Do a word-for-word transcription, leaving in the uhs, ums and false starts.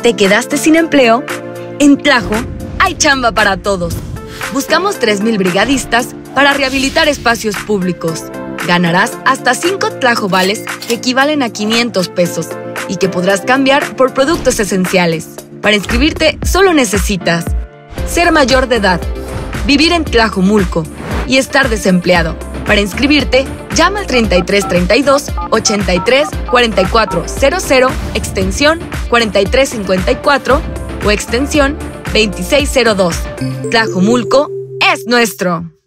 ¿Te quedaste sin empleo? En Tlajo hay chamba para todos. Buscamos tres mil brigadistas para rehabilitar espacios públicos. Ganarás hasta cinco tlajovales que equivalen a quinientos pesos y que podrás cambiar por productos esenciales. Para inscribirte solo necesitas ser mayor de edad, vivir en Tlajomulco y estar desempleado. Para inscribirte, llama al treinta y tres treinta y dos, ochenta y tres, cuarenta y cuatro cero cero, extensión cuarenta y tres cincuenta y cuatro o extensión veintiséis cero dos. Tlajomulco es nuestro.